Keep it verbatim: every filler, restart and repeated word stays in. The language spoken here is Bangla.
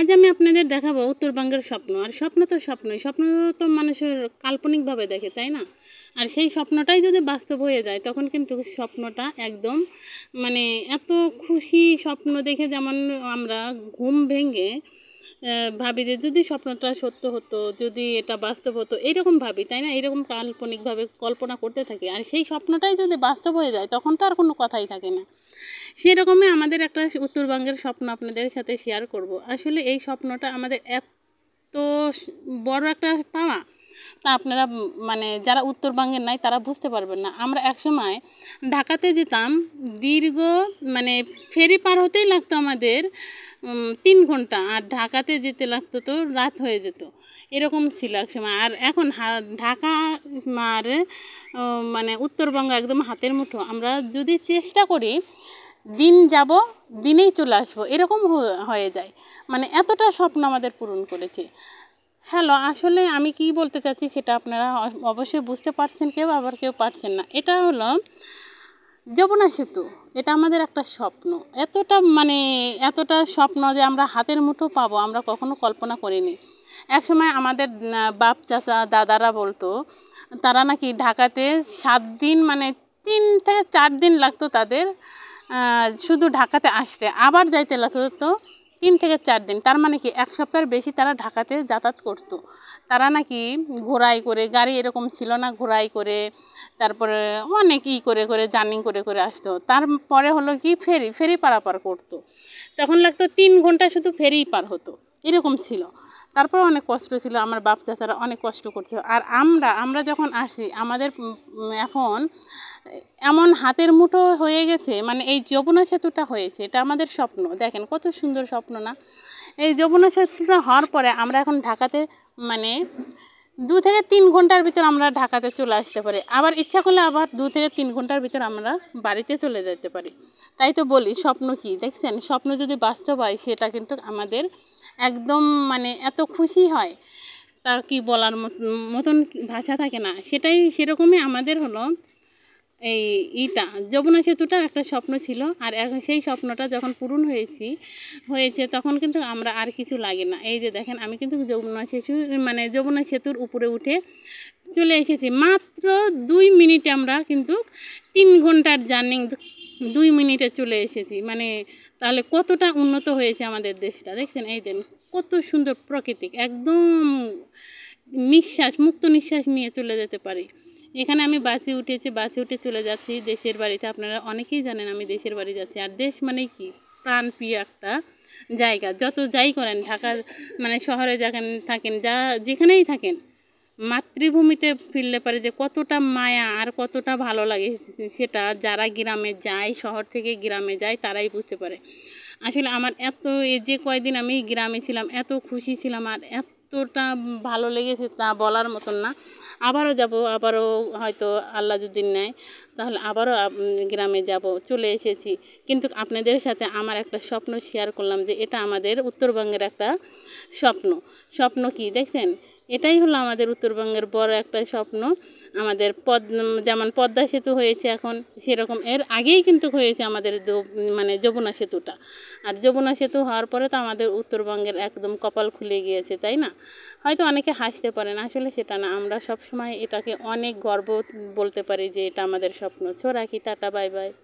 আজ আমি আপনাদের দেখাবো উত্তরবঙ্গের স্বপ্ন। আর স্বপ্ন তো স্বপ্নই, স্বপ্ন তো মানুষের কাল্পনিকভাবে দেখে, তাই না? আর সেই স্বপ্নটাই যদি বাস্তব হয়ে যায় তখন কিন্তু স্বপ্নটা একদম মানে এত খুশি স্বপ্ন দেখে, যেমন আমরা ঘুম ভেঙে আহ, ভাবি যে যদি স্বপ্নটা সত্য হতো, যদি এটা বাস্তব হতো, এইরকম ভাবি, তাই না? এরকম কাল্পনিকভাবে কল্পনা করতে থাকি, আর সেই স্বপ্নটাই যদি বাস্তব হয়ে যায় তখন তো আর কোনো কথাই থাকে না। সেরকমই আমাদের একটা উত্তরবঙ্গের স্বপ্ন আপনাদের সাথে শেয়ার করব। আসলে এই স্বপ্নটা আমাদের এত বড় একটা পাওয়া, তা আপনারা উম মানে যারা উত্তরবঙ্গের নাই তারা বুঝতে পারবেন না। আমরা একসময় ঢাকাতে যেতাম, দীর্ঘ মানে ফেরি পার হতেই লাগতো আমাদের উম, তিন ঘন্টা, আর ঢাকাতে যেতে লাগতো তো রাত হয়ে যেত। এরকম ছিল এক সময়। আর এখন হা- ঢাকা আর আহ, মানে উত্তরবঙ্গ একদম হাতের মুঠো। আমরা যদি চেষ্টা করি দিন যাব, দিনেই চলে আসবো, এরকম হ- হয়ে যায়। মানে এতটা স্বপ্ন আমাদের পূরণ করেছে। হ্যালো, আসলে আমি কি বলতে চাচ্ছি সেটা আপনারা অ- অবশ্যই বুঝতে পারছেন, কেউ আবার কেউ পারছেন না। এটা হলো যমুনা সেতু। এটা আমাদের একটা স্বপ্ন। এতটা মানে এতটা স্বপ্ন যে আমরা হাতের মুঠো পাবো, আমরা কখনো কল্পনা করিনি। একসময় আমাদের আহ, বাপ চাচা দাদারা বলতো তারা নাকি ঢাকাতে সাত দিন মানে তিন থেকে চার দিন লাগতো তাদের আহ, শুধু ঢাকাতে আসতে, আবার যাইতে লাগতো তিন থেকে চার দিন। তার মানে কি এক সপ্তাহের বেশি তারা ঢাকাতে যাতায়াত করতো। তারা নাকি ঘোড়ায় করে, গাড়ি এরকম ছিল না, ঘোড়ায় করে, তারপরে অনেক ই করে করে জার্নি করে করে আসতো। তারপরে হলো কি ফেরি ফেরি পারাপার করতো। তখন লাগতো তিন ঘন্টা শুধু ফেরিই পার হতো, এরকম ছিল। তারপর অনেক কষ্ট ছিল, আমার বাপ চাচারা অনেক কষ্ট করছে। আর আমরা আমরা যখন আসি আমাদের উম, উম, এখন এমন হাতের মুঠো হয়ে গেছে, মানে এই যমুনা সেতুটা হয়েছে, এটা আমাদের স্বপ্ন। দেখেন কত সুন্দর স্বপ্ন না? এই যমুনা সেতুটা হওয়ার পরে আমরা এখন ঢাকাতে মানে দু থেকে তিন ঘন্টার ভিতর আমরা ঢাকাতে চলে আসতে পারি। আবার ইচ্ছা করলে আবার দু থেকে তিন ঘন্টার ভিতর আমরা বাড়িতে চলে যেতে পারি। তাই তো বলি স্বপ্ন কি, দেখছেন? স্বপ্ন যদি বাস্তব হয় সেটা কিন্তু আমাদের একদম মানে এত খুশি হয়, তা কি বলার মত- মতন ভাষা থাকে না। সেটাই সেরকমই আমাদের হলো এই ইটা যমুনা সেতুটা একটা স্বপ্ন ছিল। আর এখন সেই স্বপ্নটা যখন পূরণ হয়েছি হয়েছে তখন কিন্তু আমরা আর কিছু লাগে না। এই যে দেখেন আমি কিন্তু যমুনা সেতু মানে যমুনা সেতুর উপরে উঠে চলে এসেছি মাত্র দুই মিনিটে। আমরা কিন্তু তিন ঘন্টার জার্নি দুই মিনিটে চলে এসেছি। মানে তাহলে কতটা উন্নত হয়েছে আমাদের দেশটা, দেখছেন? এই দেন কত সুন্দর প্রাকৃতিক, একদম নিঃশ্বাস মুক্ত নিঃশ্বাস নিয়ে চলে যেতে পারি। এখানে আমি বাসে উঠেছি, বাসে উঠে চলে যাচ্ছি দেশের বাড়িতে। আপনারা অনেকেই জানেন আমি দেশের বাড়ি যাচ্ছি। আর দেশ মানে কি প্রাণপ্রিয় একটা জায়গা। যত যাই করেন ঢাকার মানে শহরে যেখানে থাকেন, যা যেখানেই থাকেন, মাতৃভূমিতে ফিরলে পারে যে কতটা মায়া আর কতটা ভালো লাগে, সেটা যারা গ্রামে যায়, শহর থেকে গ্রামে যায়, তারাই বুঝতে পারে। আসলে আমার এত এই যে কয়দিন আমি গ্রামে ছিলাম এত খুশি ছিলাম, আর এতটা ভালো লেগেছে তা বলার মতন না। আবারও যাব, আবারও হয়তো আল্লাহ যদি নেয় তাহলে আবারও আপ- গ্রামে যাব, চলে এসেছি। কিন্তু আপনাদের সাথে আমার একটা স্বপ্ন শেয়ার করলাম যে এটা আমাদের উত্তরবঙ্গের একটা স্বপ্ন। স্বপ্ন কি দেখছেন? এটাই হলো আমাদের উত্তরবঙ্গের বড় একটা স্বপ্ন। আমাদের পদ যেমন পদ্মা সেতু হয়েছে এখন, সেরকম এর আগেই কিন্তু হয়েছে আমাদের দ- মানে যমুনা সেতুটা। আর যমুনা সেতু হওয়ার পরে তো আমাদের উত্তরবঙ্গের একদম কপাল খুলে গিয়েছে, তাই না? হয়তো অনেকে হাসতে পারেন, আসলে সেটা না। আমরা সব সময় এটাকে অনেক গর্ব বলতে পারি যে এটা আমাদের স্বপ্ন। ছো রাখি, টাটা, বাই বাই।